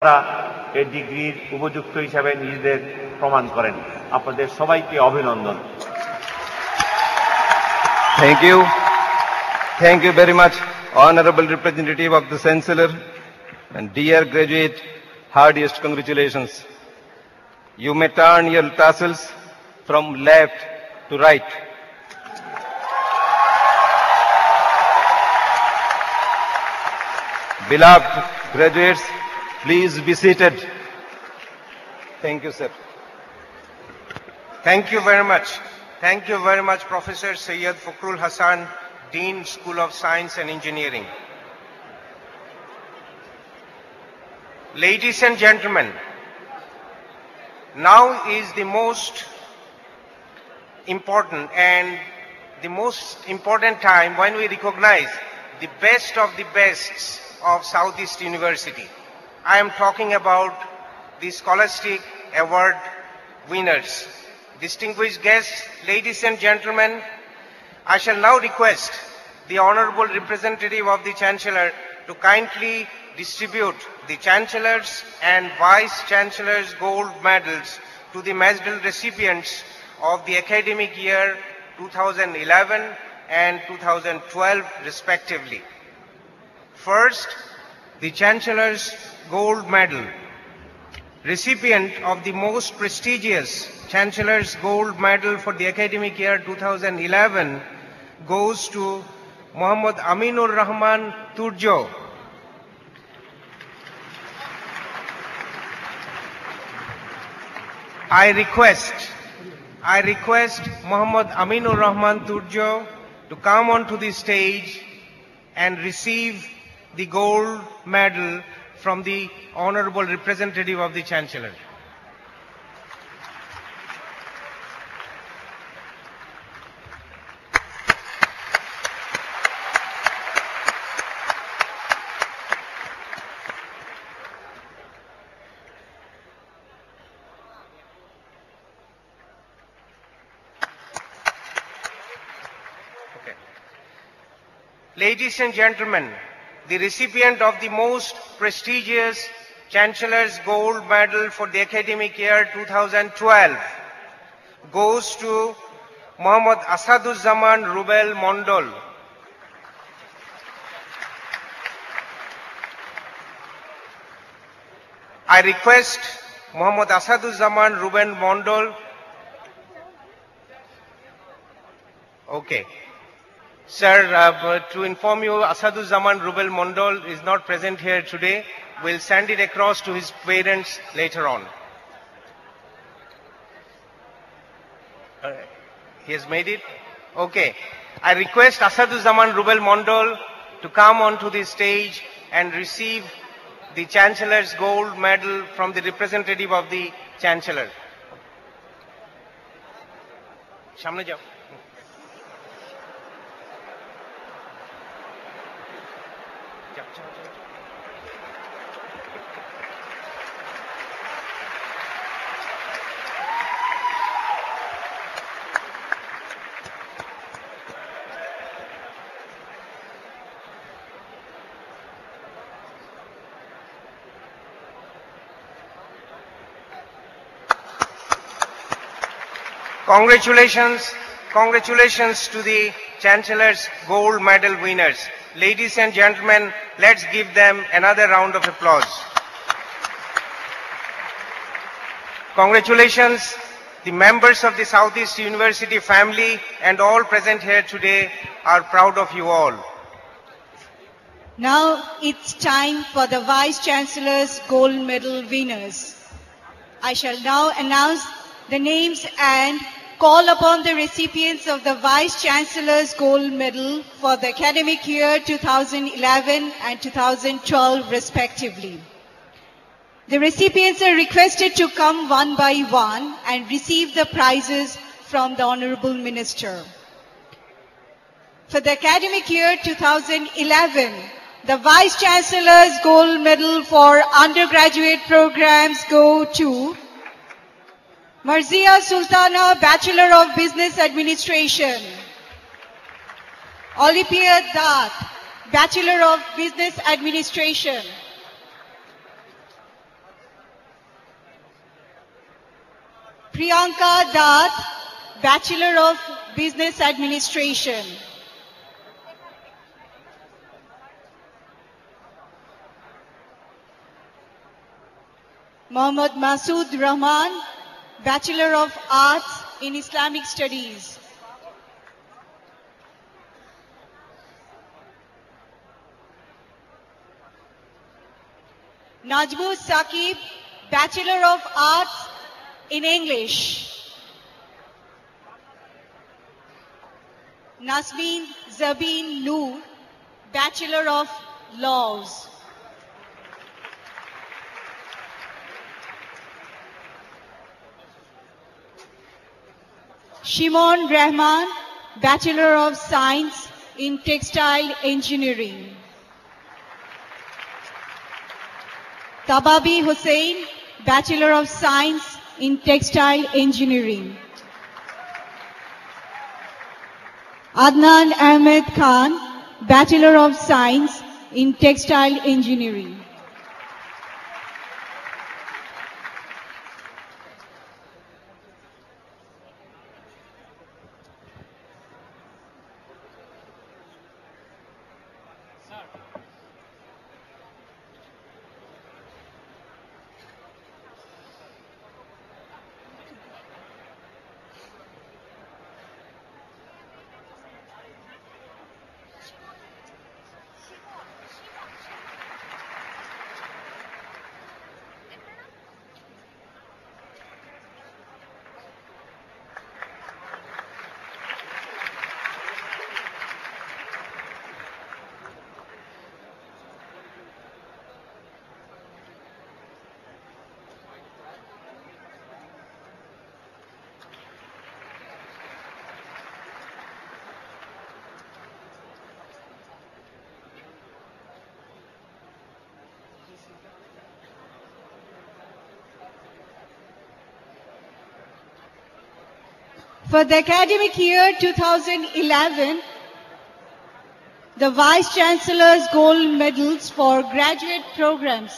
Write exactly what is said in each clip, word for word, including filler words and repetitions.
তারা এই ডিগ্রির উপযুক্ত হিসাবে নিজেদের প্রমাণ করেন। আপনাদের সবাইকে অভিনন্দন। Thank you. Thank you very much, Honorable Representative of the Chancellor, and dear graduate, heartiest congratulations. You may turn your tassels from left to right. Beloved graduates, please be seated. Thank you, sir. Thank you very much. Thank you very much, Professor Syed Fakrul Hassan, Dean, School of Science and Engineering. Ladies and gentlemen, now is the most important and the most important time when we recognize the best of the bests of Southeast University. I am talking about the Scholastic Award winners. Distinguished guests, ladies and gentlemen, I shall now request the Honorable Representative of the Chancellor to kindly distribute the Chancellor's and Vice Chancellor's gold medals to the medal recipients of the academic year two thousand eleven and two thousand twelve respectively. First, the Chancellor's gold medal. Recipient of the most prestigious Chancellor's Gold Medal for the academic year two thousand eleven goes to Muhammad Aminur Rahman Turjo. I request, I request Muhammad Aminur Rahman Turjo to come onto the stage and receive the gold medal from the Honorable Representative of the Chancellor. Okay. Ladies and gentlemen, the recipient of the most prestigious Chancellor's Gold Medal for the academic year two thousand twelve goes to Muhammad Asaduzzaman Rubel Mondol. I request Muhammad Asaduzzaman Rubel Mondol. Okay. Sir, uh, to inform you, Asaduzzaman Rubel Mondol is not present here today. We'll send it across to his parents later on. Uh, he has made it? Okay. I request Asaduzzaman Rubel Mondol to come onto the stage and receive the Chancellor's Gold Medal from the representative of the Chancellor. Shamne jao. Congratulations, congratulations to the Chancellor's Gold Medal winners. Ladies and gentlemen, let's give them another round of applause. Congratulations, the members of the Southeast University family and all present here today are proud of you all. Now it's time for the Vice Chancellor's Gold Medal winners. I shall now announce the names and call upon the recipients of the Vice Chancellor's Gold Medal for the academic year two thousand eleven and two thousand twelve respectively. The recipients are requested to come one by one and receive the prizes from the Honorable Minister. For the academic year two thousand eleven, the Vice Chancellor's Gold Medal for undergraduate programs go to Marzia Sultana, Bachelor of Business Administration. Olivia Dat, Bachelor of Business Administration. Priyanka Datt, Bachelor of Business Administration. Mohammad Masood Rahman, Bachelor of Arts in Islamic Studies. Najmul Saqib, Bachelor of Arts in English. Nasmeen Zabeen Noor, Bachelor of Laws. Shimon Rahman, Bachelor of Science in Textile Engineering. Tababi Hussain, Bachelor of Science in Textile Engineering. Adnan Ahmed Khan, Bachelor of Science in Textile Engineering. For the academic year two thousand eleven, the Vice Chancellor's Gold Medals for graduate programs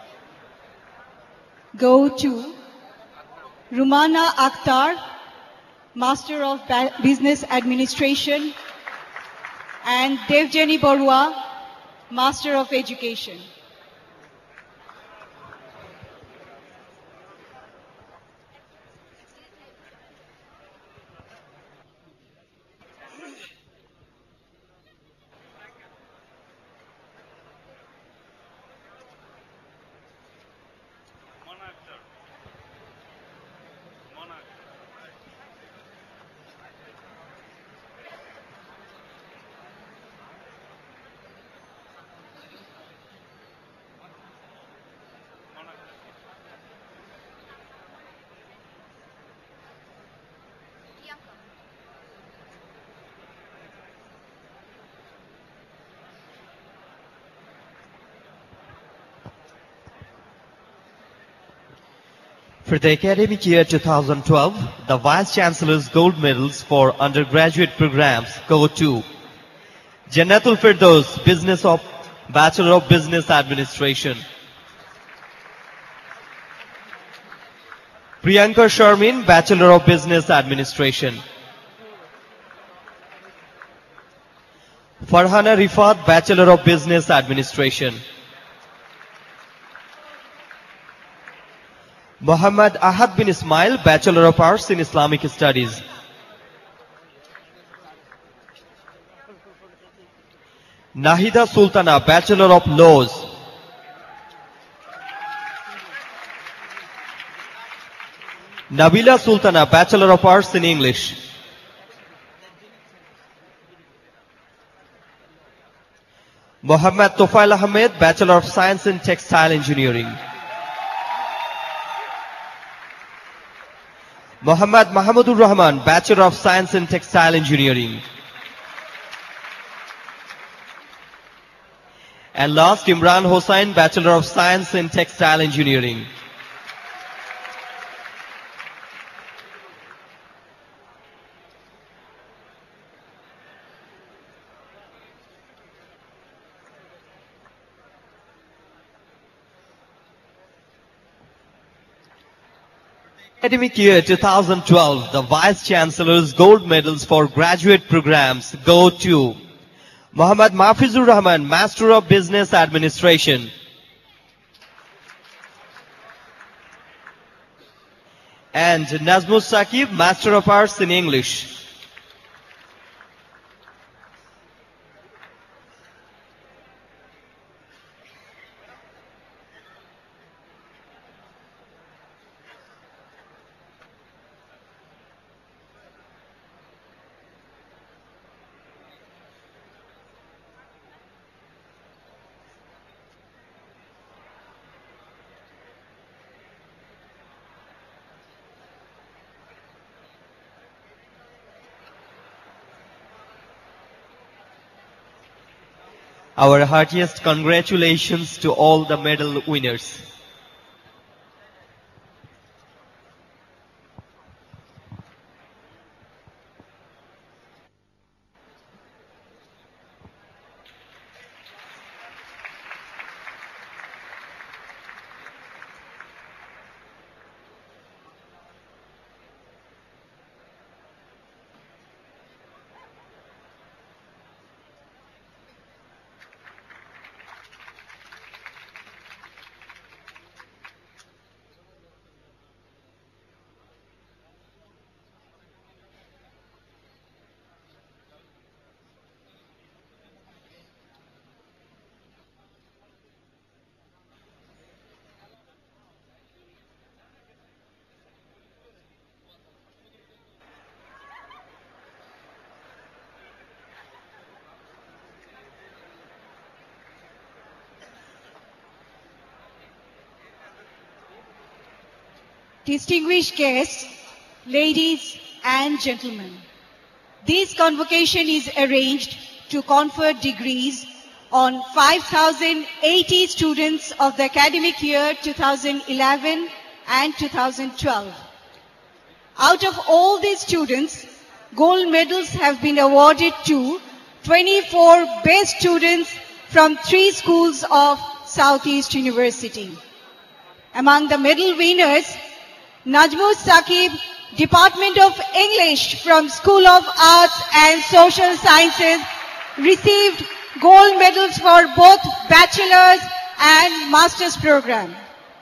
go to Rumana Akhtar, Master of Ba- Business Administration, and Devjani Barua, Master of Education. For the academic year two thousand twelve, the Vice Chancellor's Gold Medals for undergraduate programs go to Jannatul Firdaus, Business of Bachelor of Business Administration; Priyanka Sharmin, Bachelor of Business Administration; Farhana Rifat, Bachelor of Business Administration; Muhammad Ahad bin Ismail, Bachelor of Arts in Islamic Studies; Nahida Sultana, Bachelor of Laws; Nabila Sultana, Bachelor of Arts in English; Muhammad Tofail Ahmed, Bachelor of Science in Textile Engineering; Muhammad Mahamudur Rahman, Bachelor of Science in Textile Engineering. And last, Imran Hossain, Bachelor of Science in Textile Engineering. Academic year two thousand twelve, the Vice Chancellor's gold medals for graduate programs go to Muhammad Mafizur Rahman, Master of Business Administration. And Nazmus Saqib, Master of Arts in English. Our heartiest congratulations to all the medal winners. Distinguished guests, ladies and gentlemen, this convocation is arranged to confer degrees on five thousand eighty students of the academic year two thousand eleven and two thousand twelve. Out of all these students, gold medals have been awarded to twenty-four best students from three schools of Southeast University. Among the medal winners, Nazmus Saqib, Department of English from School of Arts and Social Sciences, received gold medals for both bachelor's and master's program.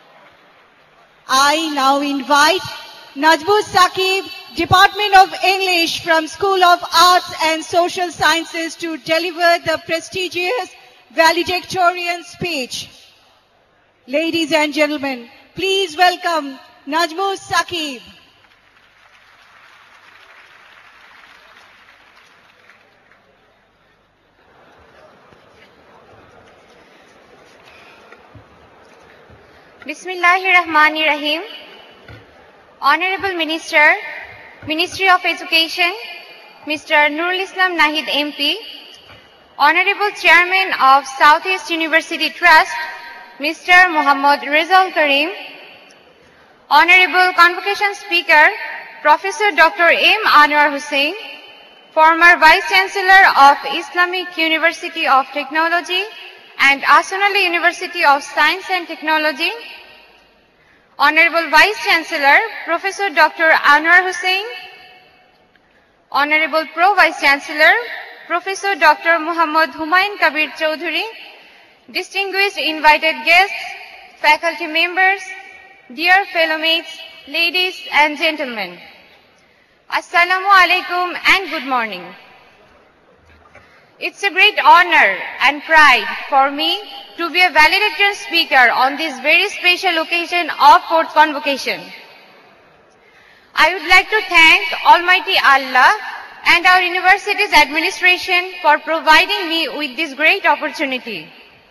I now invite Nazmus Saqib, Department of English from School of Arts and Social Sciences to deliver the prestigious valedictorian speech. Ladies and gentlemen, please welcome Nazmus Saqib. Bismillahirrahmanirrahim. Honorable Minister, Ministry of Education, Mister Nurul Islam Nahid M P, Honorable Chairman of Southeast University Trust, Mister Muhammad Rizal Karim, Honorable Convocation Speaker, Professor Doctor M. Anwar Hussain, former Vice Chancellor of Islamic University of Technology and Asonali University of Science and Technology, Honorable Vice Chancellor, Professor Doctor Anwar Hussain, Honorable Pro Vice Chancellor, Professor Doctor Muhammad Humayun Kabir Chowdhury, distinguished invited guests, faculty members, dear fellow mates, ladies and gentlemen, Assalamu alaikum and good morning. It's a great honor and pride for me to be a valedictorian speaker on this very special occasion of fourth convocation. I would like to thank Almighty Allah and our university's administration for providing me with this great opportunity.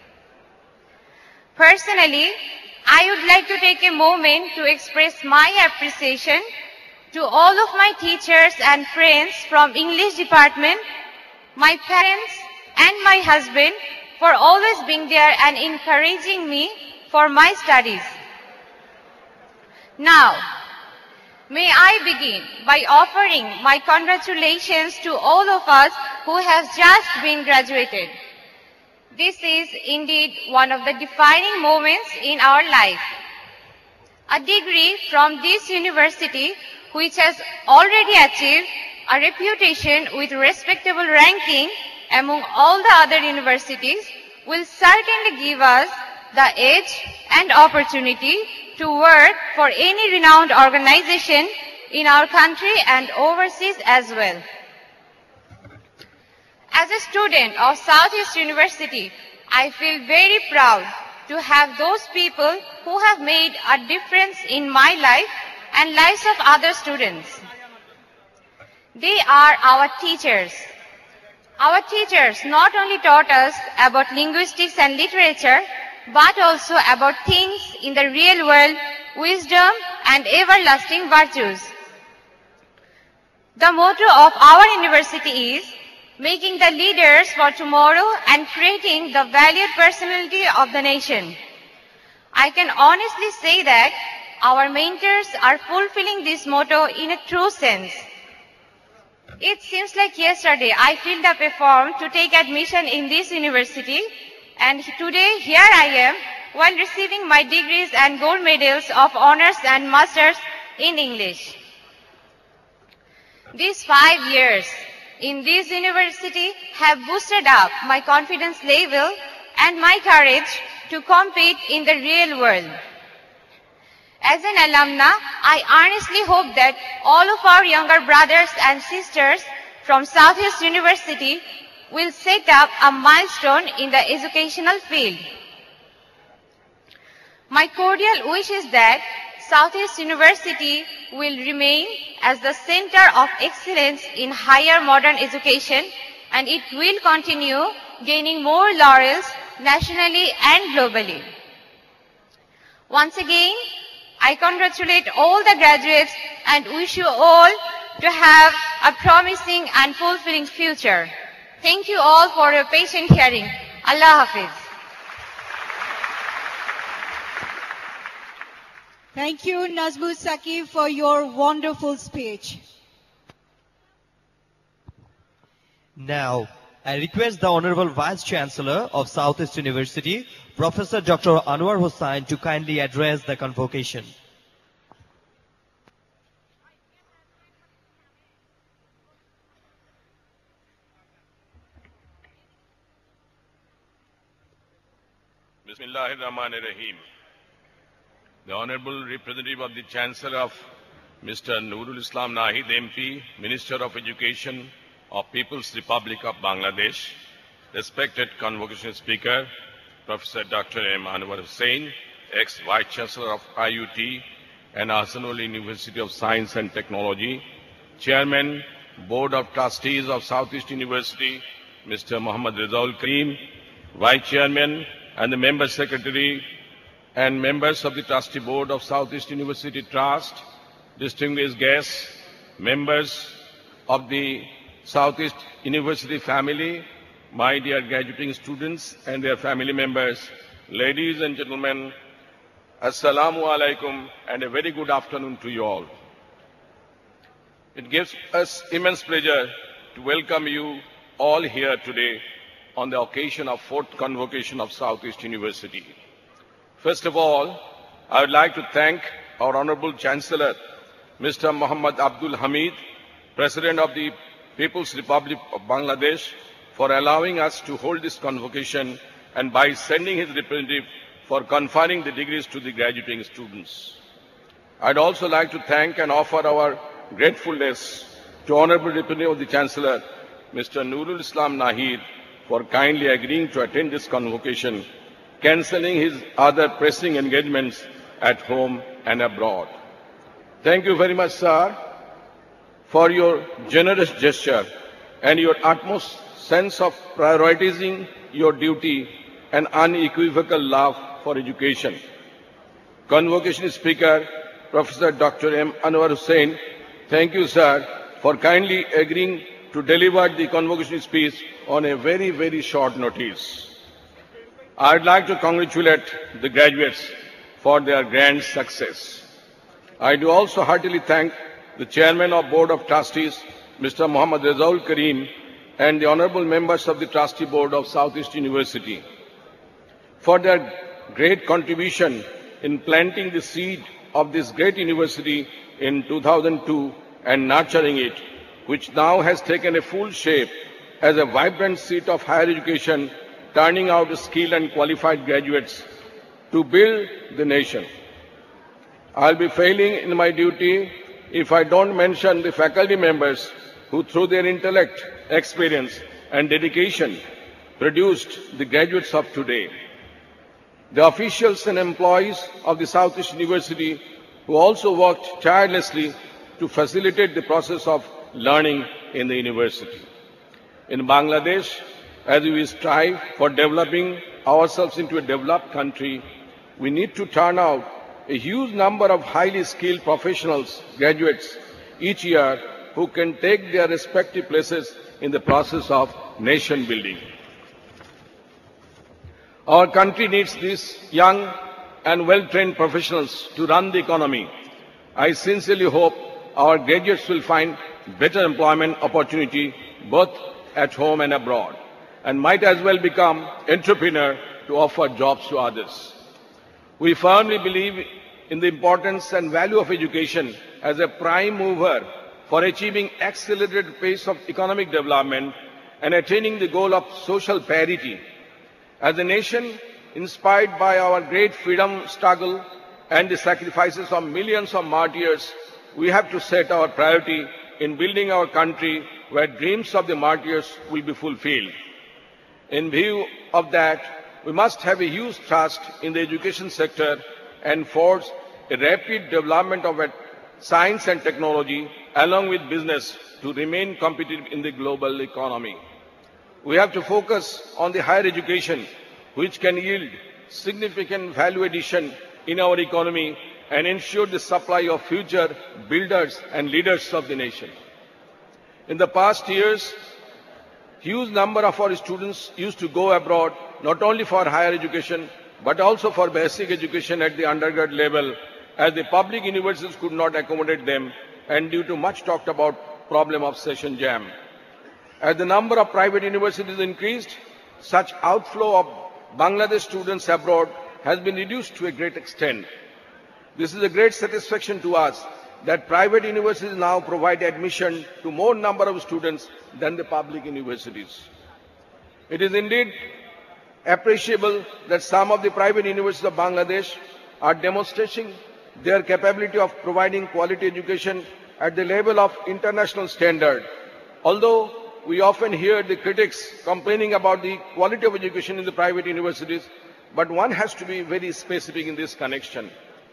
Personally, I would like to take a moment to express my appreciation to all of my teachers and friends from English department, my parents and my husband for always being there and encouraging me for my studies. Now, may I begin by offering my congratulations to all of us who have just been graduated. This is indeed one of the defining moments in our life. A degree from this university, which has already achieved a reputation with respectable ranking among all the other universities, will certainly give us the edge and opportunity to work for any renowned organization in our country and overseas as well. As a student of Southeast University, I feel very proud to have those people who have made a difference in my life and lives of other students. They are our teachers. Our teachers not only taught us about linguistics and literature, but also about things in the real world, wisdom and everlasting virtues. The motto of our university is making the leaders for tomorrow and creating the valued personality of the nation. I can honestly say that our mentors are fulfilling this motto in a true sense. It seems like yesterday I filled up a form to take admission in this university, and today here I am while receiving my degrees and gold medals of honors and masters in English. These five years in this university have boosted up my confidence level and my courage to compete in the real world. As an alumna, I earnestly hope that all of our younger brothers and sisters from Southeast University will set up a milestone in the educational field. My cordial wish is that Southeast University will remain as the center of excellence in higher modern education, and it will continue gaining more laurels nationally and globally. Once again, I congratulate all the graduates and wish you all to have a promising and fulfilling future. Thank you all for your patient hearing. Allah Hafiz. Thank you, Nazmul Saqib, for your wonderful speech. Now, I request the Honorable Vice Chancellor of Southeast University, Professor Doctor Anwar Hussain, to kindly address the convocation. Bismillahirrahmanirrahim. The Honorable Representative of the Chancellor of Mister Nurul Islam Nahid M P, Minister of Education of People's Republic of Bangladesh, respected Convocation Speaker, Professor Doctor M. Anwar Hussain, ex-Vice Chancellor of I U T and Ahsanul University of Science and Technology, Chairman, Board of Trustees of Southeast University, Mister Muhammad Rezaul Karim, Vice Chairman and the Member Secretary and members of the Trustee Board of Southeast University Trust, distinguished guests, members of the Southeast University family, my dear graduating students and their family members, ladies and gentlemen, Assalamu alaikum and a very good afternoon to you all. It gives us immense pleasure to welcome you all here today on the occasion of fourth convocation of Southeast University. First of all, I would like to thank our Honorable Chancellor, Mister Muhammad Abdul Hamid, President of the People's Republic of Bangladesh, for allowing us to hold this convocation and by sending his representative for conferring the degrees to the graduating students. I'd also like to thank and offer our gratefulness to Honorable Representative of the Chancellor, Mister Nurul Islam Nahid, for kindly agreeing to attend this convocation, cancelling his other pressing engagements at home and abroad. Thank you very much, sir, for your generous gesture and your utmost sense of prioritizing your duty and unequivocal love for education. Convocation Speaker, Professor Doctor M. Anwar Hussain, thank you, sir, for kindly agreeing to deliver the convocation speech on a very, very short notice. I'd like to congratulate the graduates for their grand success. I do also heartily thank the Chairman of Board of Trustees, Mister Muhammad Rezaul Karim, and the honorable members of the Trustee Board of Southeast University for their great contribution in planting the seed of this great university in two thousand two and nurturing it, which now has taken a full shape as a vibrant seat of higher education, turning out skilled and qualified graduates to build the nation. I'll be failing in my duty if I don't mention the faculty members who, through their intellect, experience, and dedication, produced the graduates of today. The officials and employees of the Southeast University who also worked tirelessly to facilitate the process of learning in the university. In Bangladesh, as we strive for developing ourselves into a developed country, we need to turn out a huge number of highly skilled professionals, graduates, each year who can take their respective places in the process of nation building. Our country needs these young and well-trained professionals to run the economy. I sincerely hope our graduates will find better employment opportunity both at home and abroad, and might as well become entrepreneurs to offer jobs to others. We firmly believe in the importance and value of education as a prime mover for achieving accelerated pace of economic development and attaining the goal of social parity. As a nation, inspired by our great freedom struggle and the sacrifices of millions of martyrs, we have to set our priority in building our country where dreams of the martyrs will be fulfilled. In view of that, we must have a huge trust in the education sector and forge a rapid development of science and technology along with business to remain competitive in the global economy. We have to focus on the higher education, which can yield significant value addition in our economy and ensure the supply of future builders and leaders of the nation. In the past years, huge number of our students used to go abroad not only for higher education but also for basic education at the undergrad level, as the public universities could not accommodate them and due to much talked about problem of session jam. As the number of private universities increased, such outflow of Bangladesh students abroad has been reduced to a great extent. This is a great satisfaction to us that private universities now provide admission to more number of students than the public universities. It is indeed appreciable that some of the private universities of Bangladesh are demonstrating their capability of providing quality education at the level of international standard. Although we often hear the critics complaining about the quality of education in the private universities, but one has to be very specific in this connection.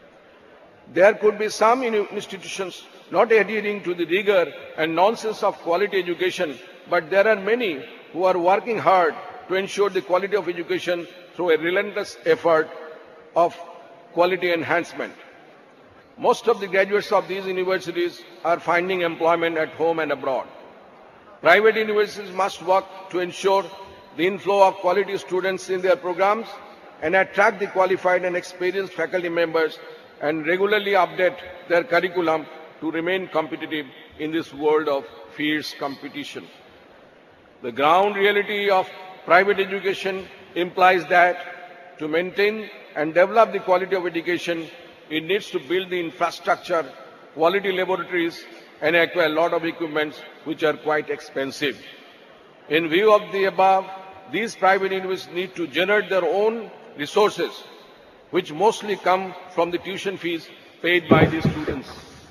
There could be some institutions not adhering to the rigor and nonsense of quality education, but there are many who are working hard to ensure the quality of education through a relentless effort of quality enhancement. Most of the graduates of these universities are finding employment at home and abroad. Private universities must work to ensure the inflow of quality students in their programs and attract the qualified and experienced faculty members and regularly update their curriculum to remain competitive in this world of fierce competition. The ground reality of private education implies that to maintain and develop the quality of education, it needs to build the infrastructure, quality laboratories, and acquire a lot of equipments which are quite expensive. In view of the above, these private universities need to generate their own resources, which mostly come from the tuition fees paid by the students.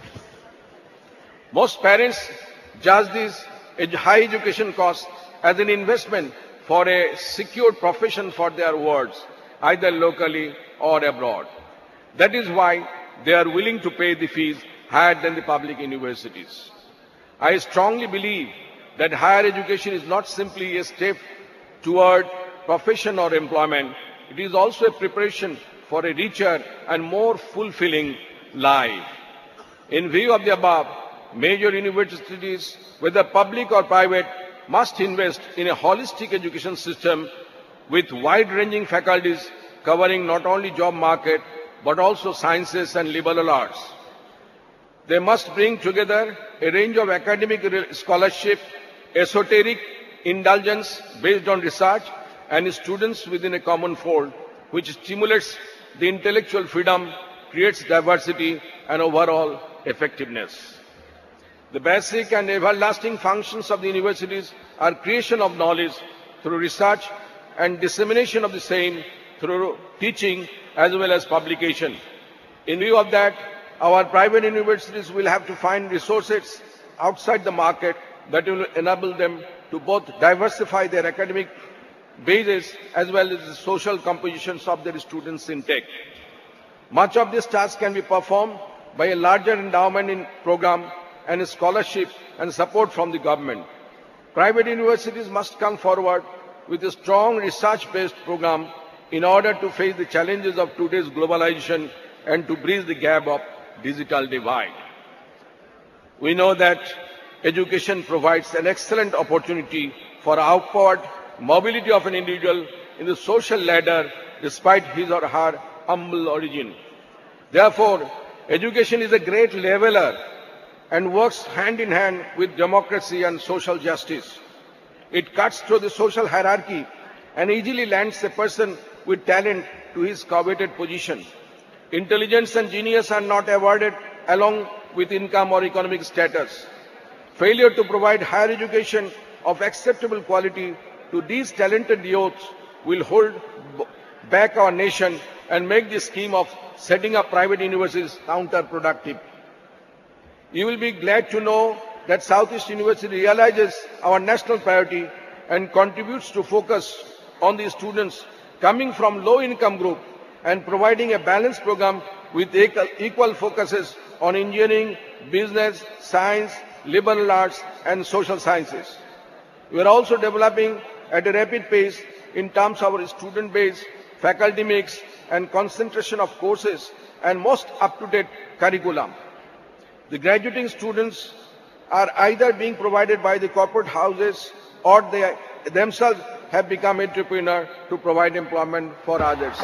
Most parents judge these high education costs as an investment for a secured profession for their wards, either locally or abroad. That is why they are willing to pay the fees higher than the public universities. I strongly believe that higher education is not simply a step toward profession or employment. It is also a preparation for a richer and more fulfilling life. In view of the above, major universities, whether public or private, must invest in a holistic education system with wide-ranging faculties covering not only job market but also sciences and liberal arts. They must bring together a range of academic scholarship, esoteric indulgence based on research, and students within a common fold, which stimulates the intellectual freedom, creates diversity and overall effectiveness. The basic and everlasting functions of the universities are creation of knowledge through research and dissemination of the same through teaching as well as publication. In view of that, our private universities will have to find resources outside the market that will enable them to both diversify their academic bases as well as the social compositions of their students' intake. Much of this task can be performed by a larger endowment in program and a scholarship and support from the government. Private universities must come forward with a strong research-based program in order to face the challenges of today's globalization and to bridge the gap of digital divide. We know that education provides an excellent opportunity for upward mobility of an individual in the social ladder despite his or her humble origin. Therefore, education is a great leveler and works hand in hand with democracy and social justice. It cuts through the social hierarchy and easily lands a person with talent to his coveted position. Intelligence and genius are not awarded along with income or economic status. Failure to provide higher education of acceptable quality to these talented youths will hold back our nation and make the scheme of setting up private universities counterproductive. You will be glad to know that Southeast University realizes our national priority and contributes to focus on the students coming from low-income group and providing a balanced program with equal focuses on engineering, business, science, liberal arts, and social sciences. We are also developing at a rapid pace in terms of our student base, faculty mix, and concentration of courses and most up-to-date curriculum. The graduating students are either being provided by the corporate houses or they themselves have become entrepreneurs to provide employment for others.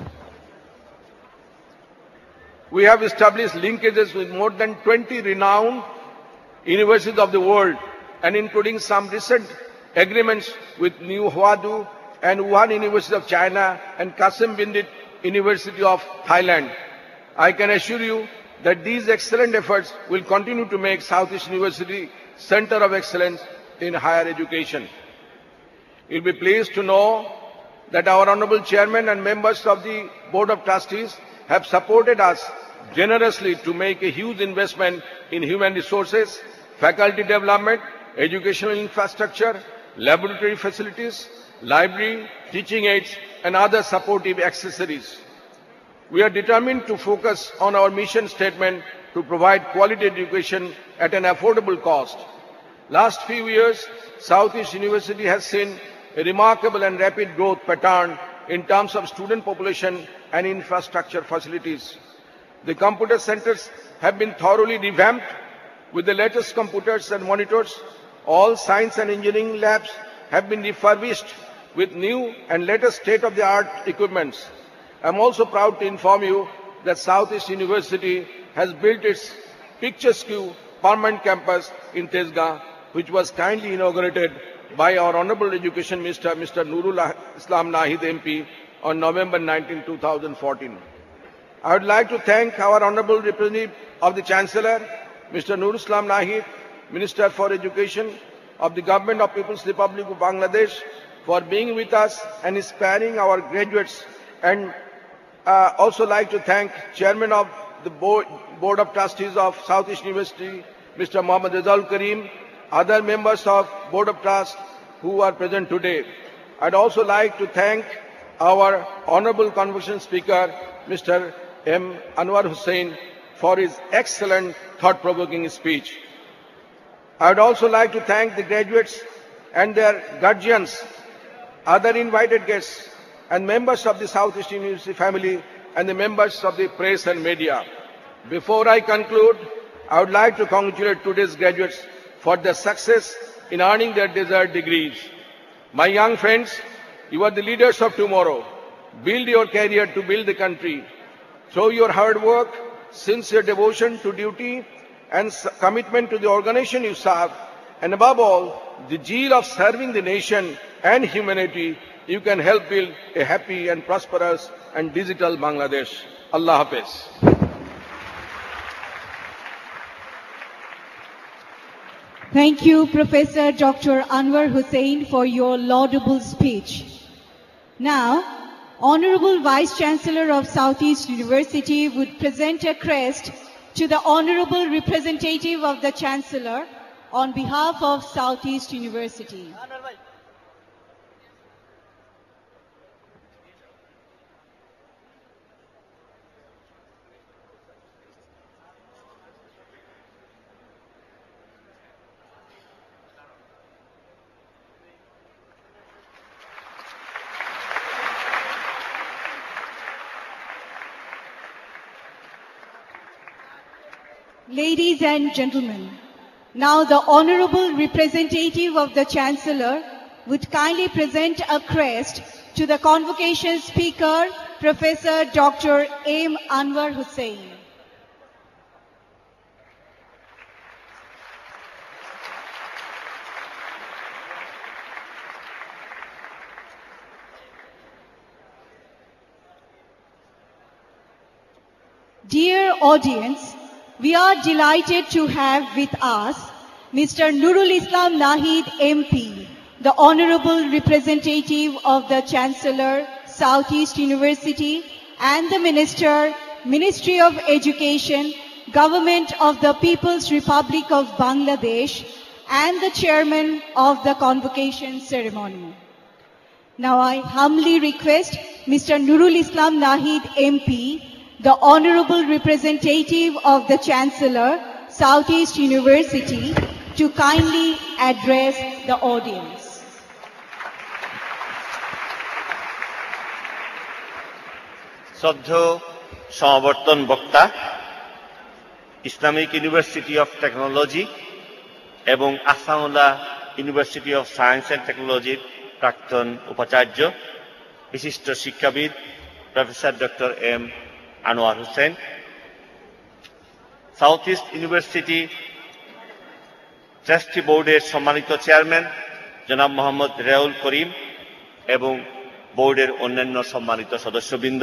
We have established linkages with more than twenty renowned universities of the world and including some recent agreements with New Hwadu and Wuhan University of China and Qasim Bindit University of Thailand. I can assure you that these excellent efforts will continue to make Southeast University Center of Excellence in higher education. You'll be pleased to know that our Honorable Chairman and members of the Board of Trustees have supported us generously to make a huge investment in human resources, faculty development, educational infrastructure, laboratory facilities, library, teaching aids, and other supportive accessories. We are determined to focus on our mission statement to provide quality education at an affordable cost. Last few years, Southeast University has seen a remarkable and rapid growth pattern in terms of student population and infrastructure facilities. The computer centers have been thoroughly revamped with the latest computers and monitors. All science and engineering labs have been refurbished with new and latest state-of-the-art equipments. I'm also proud to inform you that Southeast University has built its picturesque permanent campus in Tezgah, which was kindly inaugurated by our Honorable Education Minister, Mister Nurul Islam Nahid M P, on November nineteenth two thousand fourteen. I would like to thank our Honorable Representative of the Chancellor, Mister Nurul Islam Nahid, Minister for Education of the Government of People's Republic of Bangladesh, for being with us and inspiring our graduates, and uh, also like to thank Chairman of the Board, Board of Trustees of Southeast University, Mister Muhammad Rizal Karim, other members of Board of Trust who are present today. I'd also like to thank our Honorable Convocation Speaker, Mister M. Anwar Hussain, for his excellent thought-provoking speech. I would also like to thank the graduates and their guardians, other invited guests, and members of the Southeast University family and the members of the press and media. Before I conclude, I would like to congratulate today's graduates for their success in earning their desired degrees. My young friends, you are the leaders of tomorrow. Build your career to build the country. Through your hard work, sincere devotion to duty, and commitment to the organization you serve, and above all, the zeal of serving the nation and humanity, you can help build a happy and prosperous and digital Bangladesh. Allah Hafiz. Thank you, Professor Doctor Anwar Hussain, for your laudable speech. Now, Honorable Vice Chancellor of Southeast University would present a crest to the Honorable Representative of the Chancellor on behalf of Southeast University. Ladies and gentlemen, now the Honorable Representative of the Chancellor would kindly present a crest to the Convocation Speaker, Professor Doctor M. Anwar Hussain. Dear audience, we are delighted to have with us Mister Nurul Islam Nahid M P, the Honorable Representative of the Chancellor, Southeast University, and the Minister, Ministry of Education, Government of the People's Republic of Bangladesh, and the Chairman of the Convocation Ceremony. Now I humbly request Mister Nurul Islam Nahid M P, the Honorable Representative of the Chancellor, Southeast University, to kindly address the audience. শ্রদ্ধেয় সমাবর্তন বক্তা, Islamic university of technology এবং Ahsanullah university of science and টেকনোলজির প্রাক্তন উপাচার্য, বিশিষ্ট শিক্ষাবিদ professor doctor M Anwar Hossain, south east university trustee বোর্ডের সম্মানিত চেয়ারম্যান জনাব মোহাম্মদ রেউল করিম এবং বোর্ডের অন্যান্য সম্মানিত সদস্যবৃন্দ,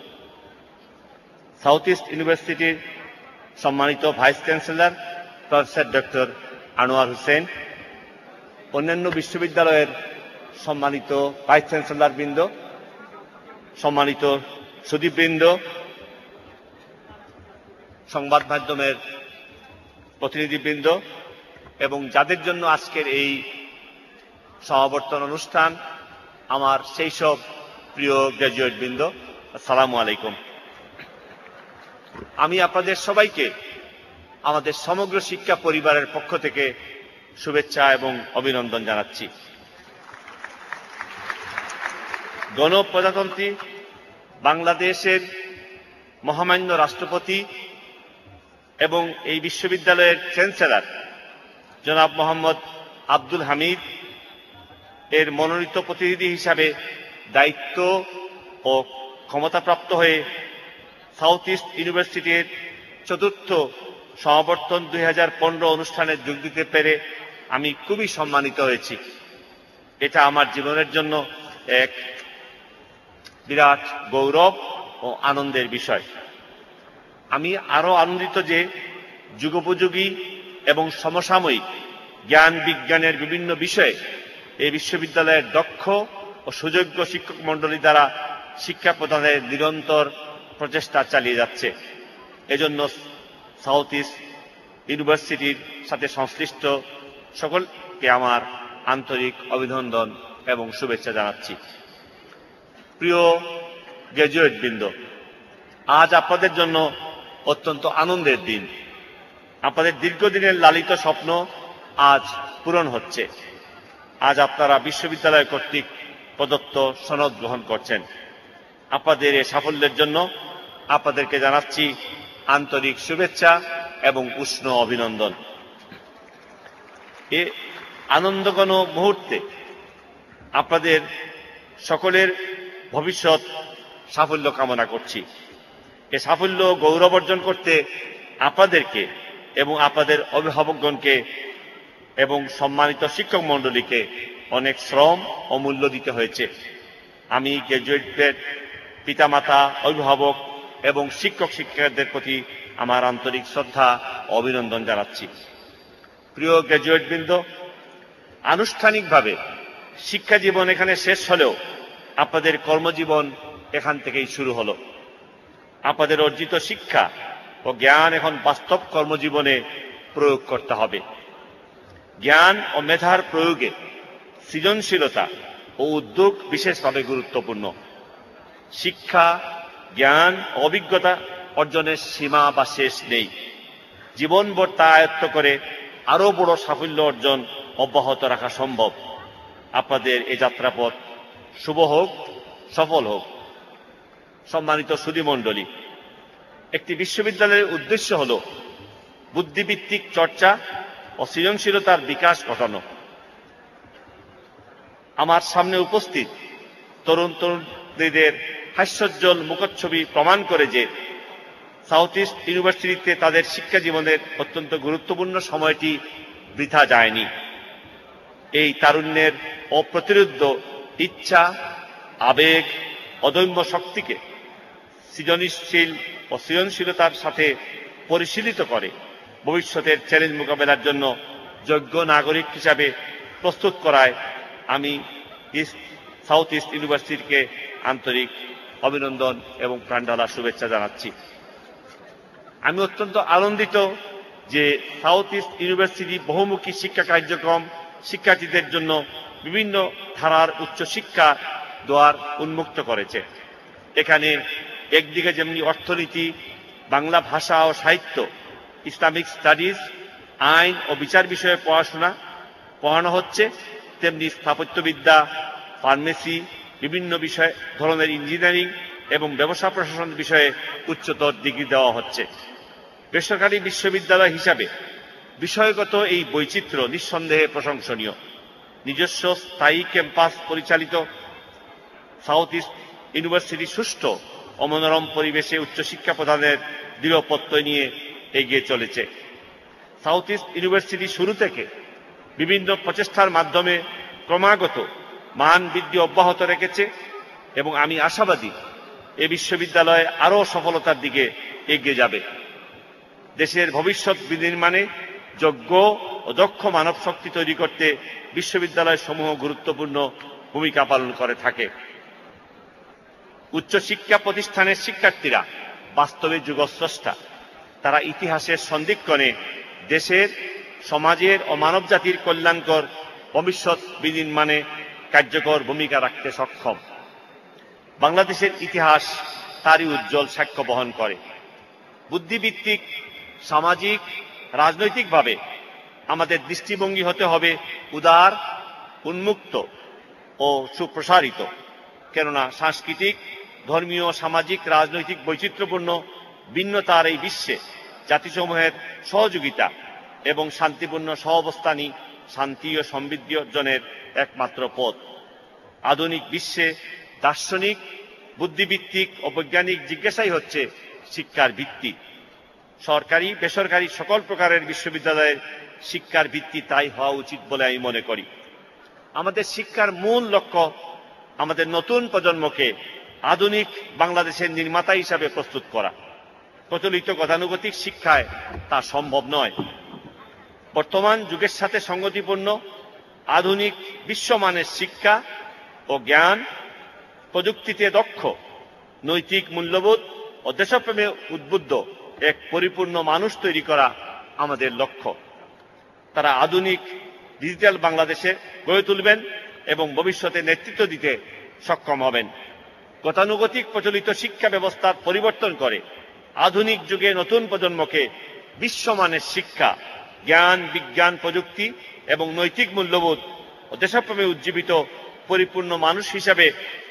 সাউথ ইস্ট ইউনিভার্সিটির সম্মানিত vice chancellor professor doctor Anwar Hossain, অন্যান্য বিশ্ববিদ্যালয়ের সম্মানিত ভাইস চ্যান্সেলর বৃন্দ, সম্মানিত সুদীপবৃন্দ, সংবাদ মাধ্যমের প্রতিনিধিবৃন্দ এবং যাদের জন্য আজকের এই সমাবর্তন অনুষ্ঠান, আমার সেই সব প্রিয় গ্র্যাজুয়েট বৃন্দ, আসসালামু আলাইকুম। আমি আপনাদের সবাইকে আমাদের সমগ্র শিক্ষা পরিবারের পক্ষ থেকে শুভেচ্ছা এবং অভিনন্দন জানাচ্ছি। গণপ্রজাতন্ত্রী বাংলাদেশের মহামান্য রাষ্ট্রপতি এবং এই বিশ্ববিদ্যালয়ের চ্যান্সেলর জনাব মোহাম্মদ আব্দুল হামিদ এর মনোনীত প্রতিনিধি হিসাবে দায়িত্ব ও ক্ষমতাপ্রাপ্ত হয়ে সাউথ ইস্ট ইউনিভার্সিটির চতুর্থ সমাবর্তন দুই হাজার পনেরো অনুষ্ঠানে যোগ দিতে পেরে আমি খুবই সম্মানিত হয়েছি। এটা আমার জীবনের জন্য এক বিরাট গৌরব ও আনন্দের বিষয়। আমি আরো আনন্দিত যে যুগোপযোগী এবং সমসাময়িক জ্ঞান বিজ্ঞানের বিভিন্ন বিষয়ে এই বিশ্ববিদ্যালয়ের দক্ষ ও সুযোগ্য শিক্ষক মণ্ডলী দ্বারা শিক্ষা প্রদানের নিরন্তর প্রচেষ্টা চালিয়ে যাচ্ছে। এজন্য সাউথ ইস্ট ইউনিভার্সিটির সাথে সংশ্লিষ্ট সকলকে আমার আন্তরিক অভিনন্দন এবং শুভেচ্ছা জানাচ্ছি। প্রিয় গ্র্যাজুয়েট বৃন্দ, আজ আপনাদের জন্য অত্যন্ত আনন্দের দিন। আপনাদের দীর্ঘদিনের লালিত স্বপ্ন আজ পূরণ হচ্ছে। আজ আপনারা বিশ্ববিদ্যালয় কর্তৃক প্রদত্ত সনদ গ্রহণ করছেন। আপনাদের এই সাফল্যের জন্য আপনাদেরকে জানাচ্ছি আন্তরিক শুভেচ্ছা এবং উষ্ণ অভিনন্দন। এ আনন্দঘন মুহূর্তে আপনাদের সকলের ভবিষ্যৎ সাফল্য কামনা করছি। এ সাফল্য গৌরব অর্জন করতে আপনাদেরকে এবং আপনাদের অভিভাবকগণকে এবং সম্মানিত শিক্ষক মণ্ডলীকে অনেক শ্রম ও মূল্য দিতে হয়েছে। আমি গ্র্যাজুয়েটদের পিতামাতা, অভিভাবক এবং শিক্ষক শিক্ষিকাদের প্রতি আমার আন্তরিক শ্রদ্ধা ও অভিনন্দন জানাচ্ছি। প্রিয় গ্র্যাজুয়েটবৃন্দ, আনুষ্ঠানিকভাবে শিক্ষা জীবন এখানে শেষ হলেও আপনাদের কর্মজীবন এখান থেকেই শুরু হলো। আপনাদের অর্জিত শিক্ষা ও জ্ঞান এখন বাস্তব কর্মজীবনে প্রয়োগ করতে হবে। জ্ঞান ও মেধার প্রয়োগে সৃজনশীলতা ও উদ্যোগ বিশেষভাবে গুরুত্বপূর্ণ। শিক্ষা, জ্ঞান ও অভিজ্ঞতা অর্জনের সীমা বা শেষ নেই। জীবনভর তা আয়ত্ত করে আরো বড় সাফল্য অর্জন অব্যাহত রাখা সম্ভব। আপনাদের এই যাত্রাপথ শুভ হোক, সফল হোক। সম্মানিত সুধীমণ্ডলী, একটি বিশ্ববিদ্যালয়ের উদ্দেশ্য হল বুদ্ধিভিত্তিক চর্চা ও সৃজনশীলতার বিকাশ ঘটানো। আমার সামনে উপস্থিত তরুণ তরুণীদের হাস্যোজ্জ্বল মুখচ্ছবি প্রমাণ করে যে সাউথ ইস্ট ইউনিভার্সিটিতে তাদের শিক্ষা জীবনের অত্যন্ত গুরুত্বপূর্ণ সময়টি বৃথা যায়নি। এই তারুণ্যের অপ্রতিরোধ্য ইচ্ছা, আবেগ, অদম্য শক্তিকে সৃজনশীল ও সৃজনশীলতার সাথে পরিশীলিত করে ভবিষ্যতের চ্যালেঞ্জ মোকাবেলার জন্য যোগ্য নাগরিক হিসাবে প্রস্তুত করায় আমি সাউথ ইস্ট ইউনিভার্সিটিকে আন্তরিক অভিনন্দন এবং প্রাণঢালা শুভেচ্ছা জানাচ্ছি। আমি অত্যন্ত আনন্দিত যে সাউথ ইস্ট ইউনিভার্সিটি বহুমুখী শিক্ষা কার্যক্রম শিক্ষার্থীদের জন্য বিভিন্ন ধারার উচ্চশিক্ষা দ্বার উন্মুক্ত করেছে। এখানে একদিকে যেমনি অর্থনীতি, বাংলা ভাষা ও সাহিত্য, ইসলামিক স্টাডিজ, আইন ও বিচার বিষয়ে পড়াশোনা পড়ানো হচ্ছে, তেমনি স্থাপত্যবিদ্যা, ফার্মেসি, বিভিন্ন বিষয় ধরনের ইঞ্জিনিয়ারিং এবং ব্যবসা প্রশাসন বিষয়ে উচ্চতর ডিগ্রি দেওয়া হচ্ছে। বেসরকারি বিশ্ববিদ্যালয় হিসাবে বিষয়গত এই বৈচিত্র্য নিঃসন্দেহে প্রশংসনীয়। নিজস্ব স্থায়ী ক্যাম্পাস পরিচালিত সাউথ ইস্ট ইউনিভার্সিটি সুষ্ঠু ও মনোরম পরিবেশে উচ্চশিক্ষা প্রদানের দৃঢ় প্রত্যয় নিয়ে এগিয়ে চলেছে। সাউথ ইস্ট ইউনিভার্সিটি শুরু থেকে বিভিন্ন প্রচেষ্টার মাধ্যমে ক্রমাগত মান বৃদ্ধি অব্যাহত রেখেছে এবং আমি আশাবাদী এ বিশ্ববিদ্যালয় আরও সফলতার দিকে এগিয়ে যাবে। দেশের ভবিষ্যৎ বিনির্মাণে যোগ্য ও দক্ষ মানব শক্তি তৈরি করতে বিশ্ববিদ্যালয় সমূহ গুরুত্বপূর্ণ ভূমিকা পালন করে থাকে। উচ্চশিক্ষা প্রতিষ্ঠানের শিক্ষার্থীরা বাস্তবে যুগস্রষ্টা। তারা ইতিহাসের সন্ধিক্ষণে দেশের, সমাজের ও মানব জাতির কল্যাণকর ভবিষ্যৎ বিনির্মাণে কার্যকর ভূমিকা রাখতে সক্ষম। বাংলাদেশের ইতিহাস তারই উজ্জ্বল সাক্ষ্য বহন করে। বুদ্ধিভিত্তিক, সামাজিক, রাজনৈতিকভাবে আমাদের দৃষ্টিভঙ্গি হতে হবে উদার, উন্মুক্ত ও সুপ্রসারিত। কেননা সাংস্কৃতিক, ধর্মীয়, সামাজিক, রাজনৈতিক বৈচিত্র্যপূর্ণ ভিন্নতার এই বিশ্বে জাতিসমূহের সহযোগিতা এবং শান্তিপূর্ণ সহাবস্থানই শান্তি ও সমৃদ্ধি অর্জনের একমাত্র পথ। আধুনিক বিশ্বে দার্শনিক, বুদ্ধিভিত্তিক ও বৈজ্ঞানিক জিজ্ঞাসাই হচ্ছে শিক্ষার ভিত্তি। সরকারি, বেসরকারি সকল প্রকারের বিশ্ববিদ্যালয়ের শিক্ষার ভিত্তি তাই হওয়া উচিত বলে আমি মনে করি। আমাদের শিক্ষার মূল লক্ষ্য আমাদের নতুন প্রজন্মকে আধুনিক বাংলাদেশের নির্মাতা হিসাবে প্রস্তুত করা। প্রচলিত গতানুগতিক শিক্ষায় তা সম্ভব নয়। বর্তমান যুগের সাথে সঙ্গতিপূর্ণ আধুনিক বিশ্বমানের শিক্ষা ও জ্ঞান, প্রযুক্তিতে দক্ষ, নৈতিক মূল্যবোধ ও দেশপ্রেমে উদ্বুদ্ধ এক পরিপূর্ণ মানুষ তৈরি করা আমাদের লক্ষ্য। তারা আধুনিক ডিজিটাল বাংলাদেশে গড়ে তুলবেন এবং ভবিষ্যতে নেতৃত্ব দিতে সক্ষম হবেন। গতানুগতিক প্রচলিত শিক্ষা ব্যবস্থার পরিবর্তন করে আধুনিক যুগে নতুন প্রজন্মকে বিশ্বমানের শিক্ষা, জ্ঞান, বিজ্ঞান, প্রযুক্তি এবং নৈতিক মূল্যবোধ ও দেশপ্রেমে উজ্জীবিত পরিপূর্ণ মানুষ হিসাবে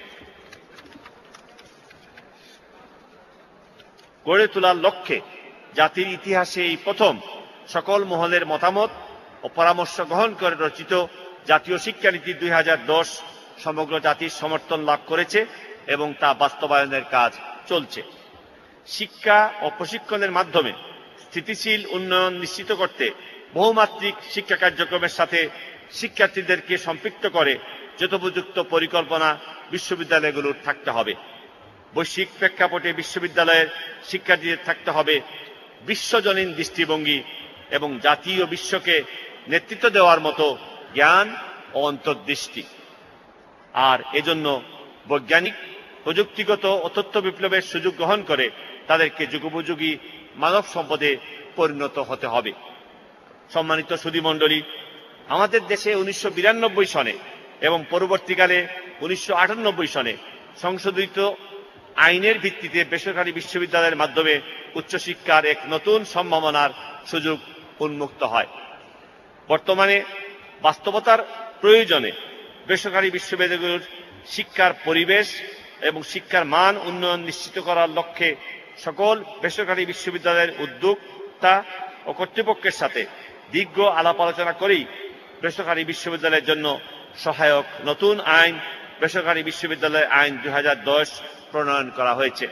গড়ে তোলার লক্ষ্যে জাতির ইতিহাসে এই প্রথম সকল মহলের মতামত ও পরামর্শ গ্রহণ করে রচিত জাতীয় শিক্ষানীতি দুই হাজার দশ সমগ্র জাতির সমর্থন লাভ করেছে এবং তা বাস্তবায়নের কাজ চলছে। শিক্ষা ও প্রশিক্ষণের মাধ্যমে স্থিতিশীল উন্নয়ন নিশ্চিত করতে বহুমাত্রিক শিক্ষা কার্যক্রমের সাথে শিক্ষার্থীদেরকে সম্পৃক্ত করে যথোপযুক্ত পরিকল্পনা বিশ্ববিদ্যালয়গুলোর থাকতে হবে। বৈশ্বিক প্রেক্ষাপটে বিশ্ববিদ্যালয়ের শিক্ষার্থীদের থাকতে হবে বিশ্বজনীন দৃষ্টিভঙ্গি এবং জাতি ও বিশ্বকে নেতৃত্ব দেওয়ার মতো জ্ঞান ও অন্তর্দৃষ্টি। আর এজন্য বৈজ্ঞানিক প্রযুক্তিগত ও তথ্য বিপ্লবের সুযোগ গ্রহণ করে তাদেরকে যুগোপযোগী মানব সম্পদে পরিণত হতে হবে। সম্মানিত সুধীমণ্ডলী, আমাদের দেশে উনিশশো বিরানব্বই সনে এবং পরবর্তীকালে উনিশশো আটানব্বই সনে সংশোধিত আইনের ভিত্তিতে বেসরকারি বিশ্ববিদ্যালয়ের মাধ্যমে উচ্চশিক্ষার এক নতুন সম্ভাবনার সুযোগ উন্মুক্ত হয়। বর্তমানে বাস্তবতার প্রয়োজনে বেসরকারি বিশ্ববিদ্যালয়গুলোর শিক্ষার পরিবেশ এবং শিক্ষার মান উন্নয়ন নিশ্চিত করার লক্ষ্যে সকল বেসরকারি বিশ্ববিদ্যালয়ের উদ্যোক্তা ও কর্তৃপক্ষের সাথে দীর্ঘ আলাপ আলোচনা করেই বেসরকারি বিশ্ববিদ্যালয়ের জন্য সহায়ক নতুন আইন বেসরকারি বিশ্ববিদ্যালয় আইন দুই হাজার দশ প্রণয়ন করা হয়েছে।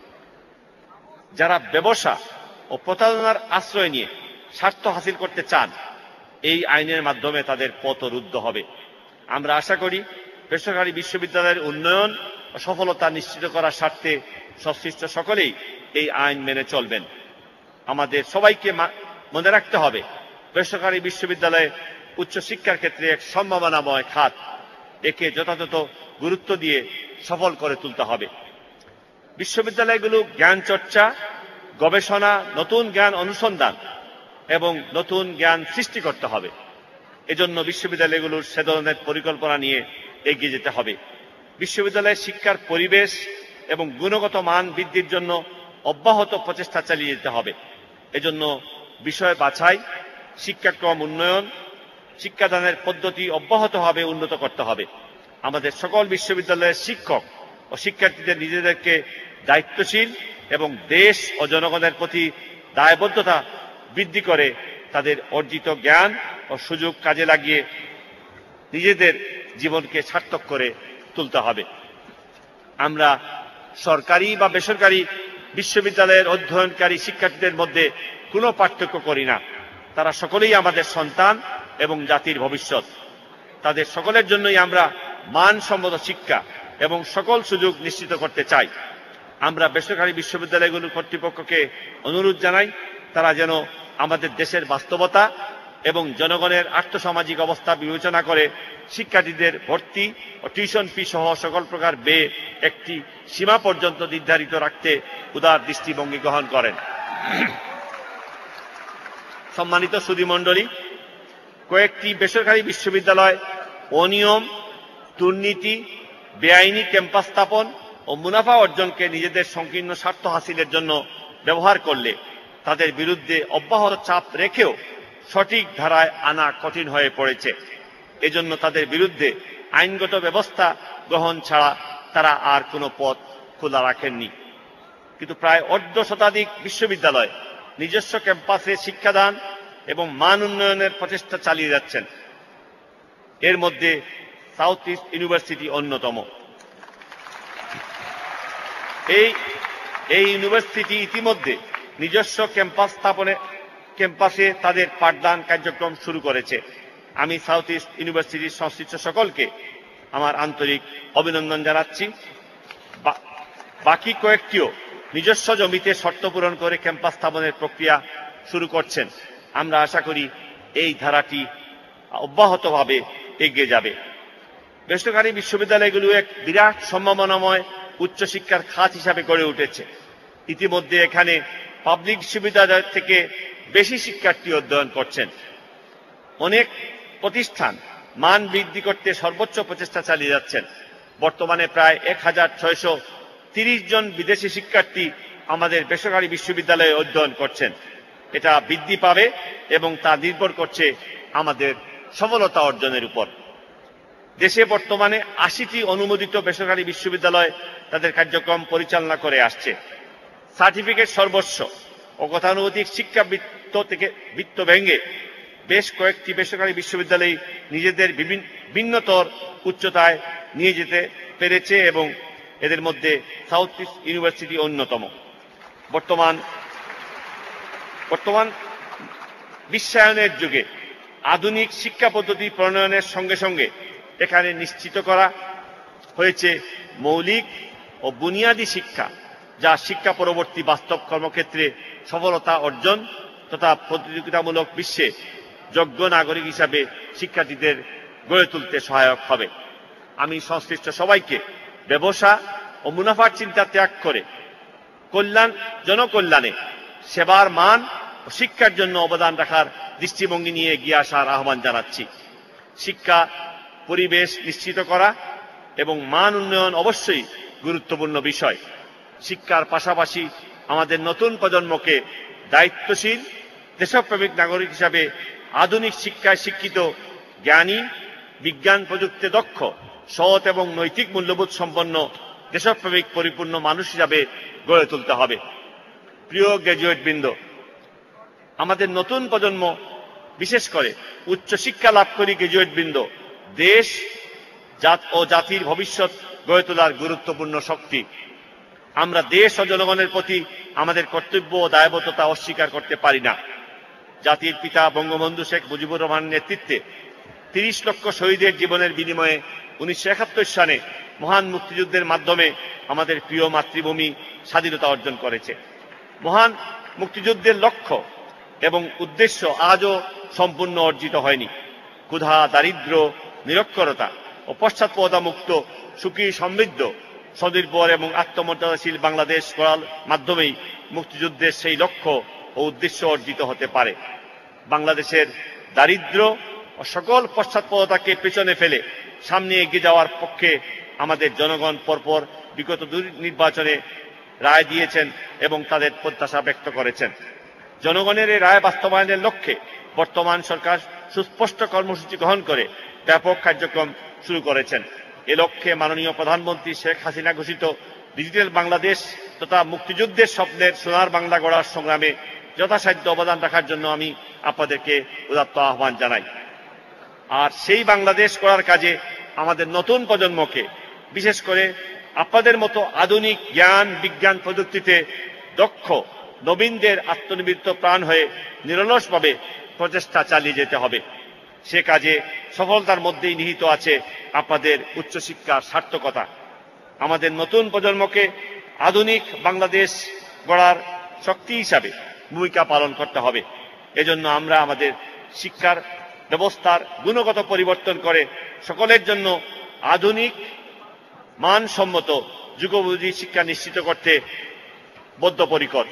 যারা ব্যবসা ও প্রতারণার আশ্রয় নিয়ে স্বার্থ হাসিল করতে চান, এই আইনের মাধ্যমে তাদের পথ রুদ্ধ হবে। আমরা আশা করি বেসরকারি বিশ্ববিদ্যালয়ের উন্নয়ন ও সফলতা নিশ্চিত করার স্বার্থে সংশ্লিষ্ট সকলেই এই আইন মেনে চলবেন। আমাদের সবাইকে মনে রাখতে হবে, বেসরকারি বিশ্ববিদ্যালয়ে উচ্চশিক্ষার ক্ষেত্রে এক সম্ভাবনাময় খাত, একে যথাযথ গুরুত্ব দিয়ে সফল করে তুলতে হবে। বিশ্ববিদ্যালয়গুলো জ্ঞান চর্চা, গবেষণা, নতুন জ্ঞান অনুসন্ধান এবং নতুন জ্ঞান সৃষ্টি করতে হবে। এজন্য বিশ্ববিদ্যালয়গুলোর সে ধরনের পরিকল্পনা নিয়ে এগিয়ে যেতে হবে। বিশ্ববিদ্যালয়ের শিক্ষার পরিবেশ এবং গুণগত মান বৃদ্ধির জন্য অব্যাহত প্রচেষ্টা চালিয়ে যেতে হবে। এজন্য বিষয় বাছাই, শিক্ষাক্রম উন্নয়ন, শিক্ষাদানের পদ্ধতি অব্যাহতভাবে উন্নত করতে হবে। আমাদের সকল বিশ্ববিদ্যালয়ের শিক্ষক ও শিক্ষার্থীদের নিজেদেরকে দায়িত্বশীল এবং দেশ ও জনগণের প্রতি দায়বদ্ধতা বৃদ্ধি করে তাদের অর্জিত জ্ঞান ও সুযোগ কাজে লাগিয়ে নিজেদের জীবনকে সার্থক করে তুলতে হবে। আমরা সরকারি বা বেসরকারি বিশ্ববিদ্যালয়ের অধ্যয়নকারী শিক্ষার্থীদের মধ্যে কোনো পার্থক্য করি না। তারা সকলেই আমাদের সন্তান এবং জাতির ভবিষ্যৎ। তাদের সকলের জন্যই আমরা মানসম্মত শিক্ষা এবং সকল সুযোগ নিশ্চিত করতে চাই। আমরা বেসরকারি বিশ্ববিদ্যালয়গুলোর কর্তৃপক্ষকে অনুরোধ জানাই, তারা যেন আমাদের দেশের বাস্তবতা এবং জনগণের আর্থসামাজিক অবস্থা বিবেচনা করে শিক্ষার্থীদের ভর্তি ও টিউশন ফি সহ সকল প্রকার ব্যয় একটি সীমা পর্যন্ত নির্ধারিত রাখতে উদার দৃষ্টিভঙ্গি গ্রহণ করেন। সম্মানিত সুধীমণ্ডলী, কয়েকটি বেসরকারি বিশ্ববিদ্যালয় অনিয়ম, দুর্নীতি, বেআইনি ক্যাম্পাস স্থাপন ও মুনাফা অর্জনকে নিজেদের সংকীর্ণ স্বার্থ হাসিলের জন্য ব্যবহার করলে তাদের বিরুদ্ধে অব্যাহত চাপ রেখেও সঠিক ধারায় আনা কঠিন হয়ে পড়েছে। এজন্য তাদের বিরুদ্ধে আইনগত ব্যবস্থা গ্রহণ ছাড়া তারা আর কোনো পথ খোলা রাখেননি। কিন্তু প্রায় অর্ধ শতাধিক বিশ্ববিদ্যালয় নিজস্ব ক্যাম্পাসে শিক্ষাদান এবং মান উন্নয়নের প্রচেষ্টা চালিয়ে যাচ্ছেন। এর মধ্যে সাউথ ইস্ট ইউনিভার্সিটি অন্যতম। এই এই ইউনিভার্সিটি ইতিমধ্যে নিজস্ব ক্যাম্পাস স্থাপনে ক্যাম্পাসে তাদের পাঠদান কার্যক্রম শুরু করেছে। আমি সাউথ ইস্ট ইউনিভার্সিটির সংশ্লিষ্ট সকলকে আমার আন্তরিক অভিনন্দন জানাচ্ছি। বাকি কয়েকটিও নিজস্ব জমিতে শর্ত পূরণ করে ক্যাম্পাস স্থাপনের প্রক্রিয়া শুরু করছেন। আমরা আশা করি এই ধারাটি অব্যাহতভাবে এগিয়ে যাবে। বেসরকারি বিশ্ববিদ্যালয়গুলো এক বিরাট সম্ভাবনাময় উচ্চশিক্ষার খাত হিসাবে গড়ে উঠেছে। ইতিমধ্যে এখানে পাবলিক বিশ্ববিদ্যালয় থেকে বেশি শিক্ষার্থী অধ্যয়ন করছেন। অনেক প্রতিষ্ঠান মান বৃদ্ধি করতে সর্বোচ্চ প্রচেষ্টা চালিয়ে যাচ্ছেন। বর্তমানে প্রায় এক হাজার ছয়শ তিরিশ জন বিদেশি শিক্ষার্থী আমাদের বেসরকারি বিশ্ববিদ্যালয়ে অধ্যয়ন করছেন। এটা বৃদ্ধি পাবে এবং তা নির্ভর করছে আমাদের সফলতা অর্জনের উপর। দেশে বর্তমানে আশিটি অনুমোদিত বেসরকারি বিশ্ববিদ্যালয় তাদের কার্যক্রম পরিচালনা করে আসছে। সার্টিফিকেট সর্বস্ব ও গতানুগতিক শিক্ষা বৃত্ত থেকে বৃত্ত ভেঙে বেশ কয়েকটি বেসরকারি বিশ্ববিদ্যালয় নিজেদের বিভিন্ন ভিন্নতর উচ্চতায় নিয়ে যেতে পেরেছে এবং এদের মধ্যে সাউথ ইস্ট ইউনিভার্সিটি অন্যতম। বর্তমান বর্তমান বিশ্বায়নের যুগে আধুনিক শিক্ষা পদ্ধতি প্রণয়নের সঙ্গে সঙ্গে এখানে নিশ্চিত করা হয়েছে মৌলিক ও বুনিয়াদী শিক্ষা, যা শিক্ষা পরবর্তী বাস্তব কর্মক্ষেত্রে সফলতা অর্জন তথা প্রতিযোগিতামূলক বিশ্বে যোগ্য নাগরিক হিসাবে শিক্ষার্থীদের গড়ে তুলতে সহায়ক হবে। আমি সংশ্লিষ্ট সবাইকে ব্যবসা ও মুনাফার চিন্তা ত্যাগ করে কল্যাণ জনকল্যাণে সেবার মান ও শিক্ষার জন্য অবদান রাখার দৃষ্টিভঙ্গি নিয়ে এগিয়ে আসার আহ্বান জানাচ্ছি। শিক্ষা পরিবেশ নিশ্চিত করা এবং মান উন্নয়ন অবশ্যই গুরুত্বপূর্ণ বিষয়। শিক্ষার পাশাপাশি আমাদের নতুন প্রজন্মকে দায়িত্বশীল দেশপ্রেমিক নাগরিক হিসাবে আধুনিক শিক্ষায় শিক্ষিত, জ্ঞানী, বিজ্ঞান প্রযুক্তিতে দক্ষ, সৎ এবং নৈতিক মূল্যবোধ সম্পন্ন দেশপ্রেমিক পরিপূর্ণ মানুষ হিসাবে গড়ে তুলতে হবে। প্রিয় গ্র্যাজুয়েট বৃন্দ, আমাদের নতুন প্রজন্ম, বিশেষ করে উচ্চশিক্ষা লাভকারী গ্র্যাজুয়েট বৃন্দ দেশ জাত ও জাতির ভবিষ্যৎ গড়ে তোলার গুরুত্বপূর্ণ শক্তি। আমরা দেশ ও জনগণের প্রতি আমাদের কর্তব্য ও দায়বদ্ধতা অস্বীকার করতে পারি না। জাতির পিতা বঙ্গবন্ধু শেখ মুজিবুর রহমানের নেতৃত্বে তিরিশ লক্ষ শহীদের জীবনের বিনিময়ে উনিশশো একাত্তর সালে মহান মুক্তিযুদ্ধের মাধ্যমে আমাদের প্রিয় মাতৃভূমি স্বাধীনতা অর্জন করেছে। মহান মুক্তিযুদ্ধের লক্ষ্য এবং উদ্দেশ্য আজও সম্পূর্ণ অর্জিত হয়নি। ক্ষুধা, দারিদ্র্য, নিরক্ষরতা ও পশ্চাৎপদতা মুক্ত সুখী, সমৃদ্ধ, স্বনির্ভর এবং আত্মমর্যাদাশীল বাংলাদেশ গড়ার মাধ্যমেই মুক্তিযুদ্ধের সেই লক্ষ্য ও উদ্দেশ্য অর্জিত হতে পারে। বাংলাদেশের দারিদ্র্য ও সকল পশ্চাৎপদতাকে পেছনে ফেলে সামনে এগিয়ে যাওয়ার পক্ষে আমাদের জনগণ পরপর বিগত দুই নির্বাচনে রায় দিয়েছেন এবং তাদের প্রত্যাশা ব্যক্ত করেছেন। জনগণের এই রায় বাস্তবায়নের লক্ষ্যে বর্তমান সরকার সুস্পষ্ট কর্মসূচি গ্রহণ করে ব্যাপক কার্যক্রম শুরু করেছেন। এ লক্ষ্যে মাননীয় প্রধানমন্ত্রী শেখ হাসিনা ঘোষিত ডিজিটাল বাংলাদেশ তথা মুক্তিযুদ্ধের স্বপ্নের সোনার বাংলা গড়ার সংগ্রামে যথাসাধ্য অবদান রাখার জন্য আমি আপনাদেরকে উদাত্ত আহ্বান জানাই। আর সেই বাংলাদেশ গড়ার কাজে আমাদের নতুন প্রজন্মকে, বিশেষ করে আপনাদের মতো আধুনিক জ্ঞান, বিজ্ঞান, প্রযুক্তিতে দক্ষ নবীনদের আত্মনিবেদিত প্রাণ হয়ে নিরলসভাবে প্রচেষ্টা চালিয়ে যেতে হবে। সে কাজে সফলতার মধ্যেই নিহিত আছে আপনাদের উচ্চশিক্ষার সার্থকতা। আমাদের নতুন প্রজন্মকে আধুনিক বাংলাদেশ গড়ার শক্তি হিসাবে ভূমিকা পালন করতে হবে। এজন্য আমরা আমাদের শিক্ষার ব্যবস্থার গুণগত পরিবর্তন করে সকলের জন্য আধুনিক, মানসম্মত, যুগোপযোগী শিক্ষা নিশ্চিত করতে বদ্ধপরিকর।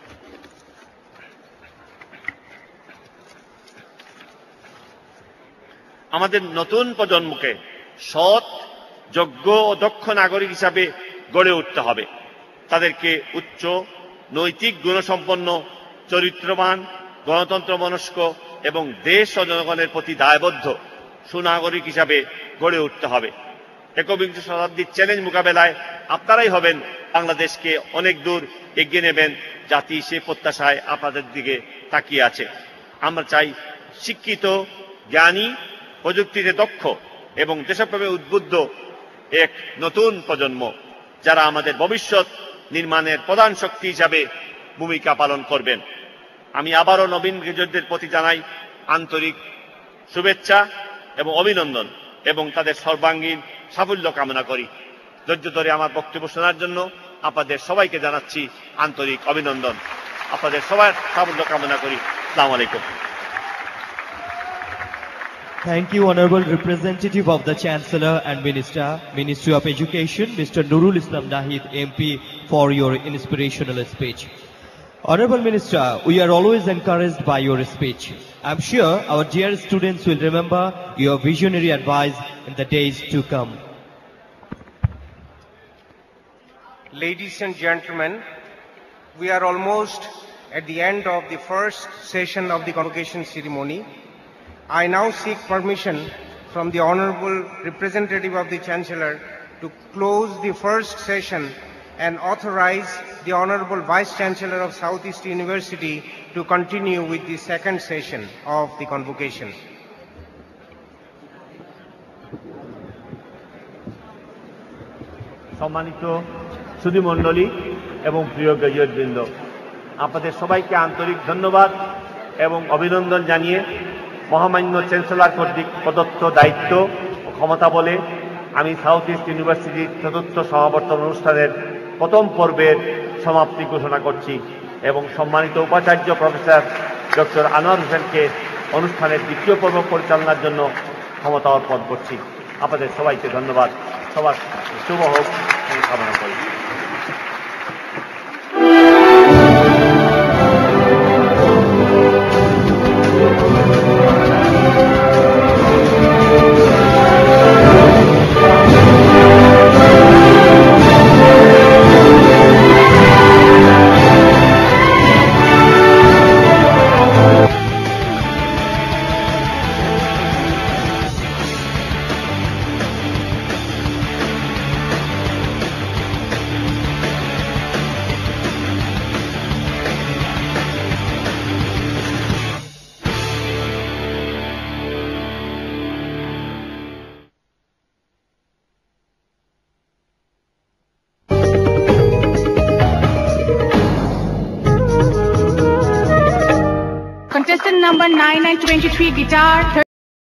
আমাদের নতুন প্রজন্মকে সৎ, যোগ্য ও দক্ষ নাগরিক হিসাবে গড়ে উঠতে হবে। তাদেরকে উচ্চ নৈতিক গুণসম্পন্ন, চরিত্রবান, গণতন্ত্র মনস্ক এবং দেশ ও জনগণের প্রতি দায়বদ্ধ সুনাগরিক হিসাবে গড়ে উঠতে হবে। একবিংশ শতাব্দীর চ্যালেঞ্জ মোকাবেলায় আপনারাই হবেন বাংলাদেশকে অনেক দূর এগিয়ে নেবেন। জাতি সে প্রত্যাশায় আপনাদের দিকে তাকিয়ে আছে। আমরা চাই শিক্ষিত, জ্ঞানী, প্রযুক্তিতে দক্ষ এবং দেশপ্রেমে উদ্বুদ্ধ এক নতুন প্রজন্ম, যারা আমাদের ভবিষ্যৎ নির্মাণের প্রধান শক্তি হিসাবে ভূমিকা পালন করবেন। আমি আবারও নবীন গ্র্যাজুয়েটদের প্রতি জানাই আন্তরিক শুভেচ্ছা এবং অভিনন্দন এবং তাদের সর্বাঙ্গীন সাফল্য কামনা করি। ধৈর্য ধরে আমার বক্তব্য শোনার জন্য আপনাদের সবাইকে জানাচ্ছি আন্তরিক অভিনন্দন। আপনাদের সবার সাফল্য কামনা করি। আসসালামু আলাইকুম। Thank you, Honorable Representative of the Chancellor and Minister, Ministry of Education, Mister Nurul Islam Nahid M P, for your inspirational speech. Honorable Minister, we are always encouraged by your speech. I'm sure our dear students will remember your visionary advice in the days to come. Ladies and gentlemen, we are almost at the end of the first session of the convocation ceremony. I now seek permission from the Honorable Representative of the Chancellor to close the first session and authorize the Honorable Vice Chancellor of Southeast University to continue with the second session of the convocation. সম্মানিত সুধীমণ্ডলী এবং প্রিয় graduate বৃন্দ, আপনাদের সবাইকে আন্তরিক ধন্যবাদ এবং অভিনন্দন জানিয়ে মহামান্য চ্যান্সেলর কর্তৃক প্রদত্ত দায়িত্ব ও ক্ষমতা বলে আমি সাউথ ইস্ট ইউনিভার্সিটির চতুর্থ সমাবর্তন অনুষ্ঠানের প্রথম পর্বের সমাপ্তি ঘোষণা করছি এবং সম্মানিত উপাচার্য প্রফেসর ডক্টর আনোয়ার হোসেনকে অনুষ্ঠানের দ্বিতীয় পর্ব পরিচালনার জন্য ক্ষমতা অর্পণ করছি। আপনাদের সবাইকে ধন্যবাদ। সবার শুভ হোক আমি কামনা করি। Contestant number nine and twenty-three guitar.